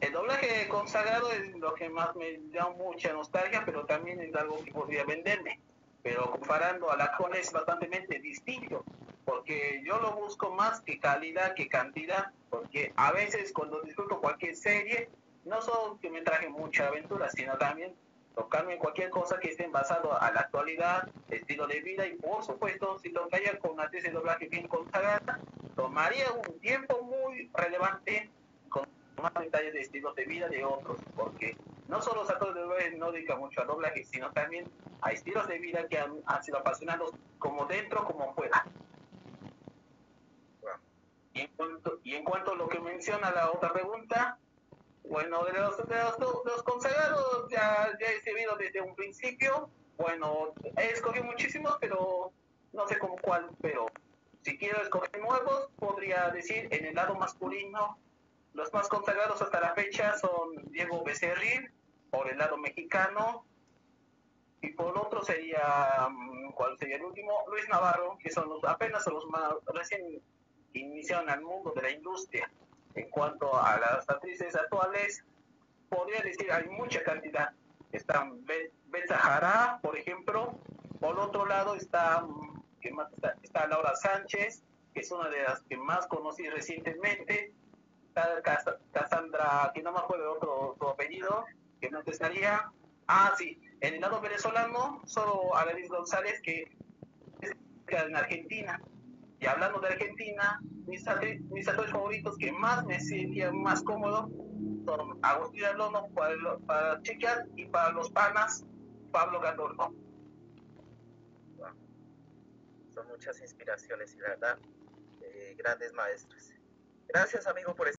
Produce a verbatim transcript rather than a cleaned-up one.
El doblaje consagrado es lo que más me da mucha nostalgia, pero también es algo que podría venderme. Pero comparando a la actual es bastante distinto, porque yo lo busco más que calidad que cantidad, porque a veces cuando disfruto cualquier serie, no solo que me traje mucha aventura, sino también tocarme cualquier cosa que esté basado a la actualidad, estilo de vida y por supuesto si tocaría con una tesis de doblaje bien consagrada, tomaría un tiempo muy relevante con más detalles de estilos de vida de otros, porque no solo los actores de doblaje no dedican mucho a doblaje, sino también a estilos de vida que han, han sido apasionados como dentro como fuera. Y en, cuanto, y en cuanto a lo que menciona la otra pregunta, bueno, de los, de los, de los consagrados ya, ya he sabido desde un principio, bueno, he escogido muchísimos, pero no sé cómo cuál, pero si quiero escoger nuevos, podría decir en el lado masculino, los más consagrados hasta la fecha son Diego Becerril, por el lado mexicano, y por otro sería, ¿cuál sería el último? Luis Navarro, que son los, apenas son los más recién iniciaron al mundo de la industria. En cuanto a las actrices actuales, podría decir hay mucha cantidad. Están Bet Sahara, por ejemplo. Por otro lado está, ¿qué más está? Está Laura Sánchez, que es una de las que más conocí recientemente. Está Cassandra, que no me acuerdo de otro, otro apellido, que no te estaría. Ah, sí, en el lado venezolano, solo Alanis González, que es en Argentina. Y hablando de Argentina, mis, mis actores favoritos que más me sentía más cómodo son Agustín Alono para, para las chicas y para los panas, Pablo Gandolfo. Wow. Son muchas inspiraciones y la verdad, eh, grandes maestros. Gracias amigo por estar.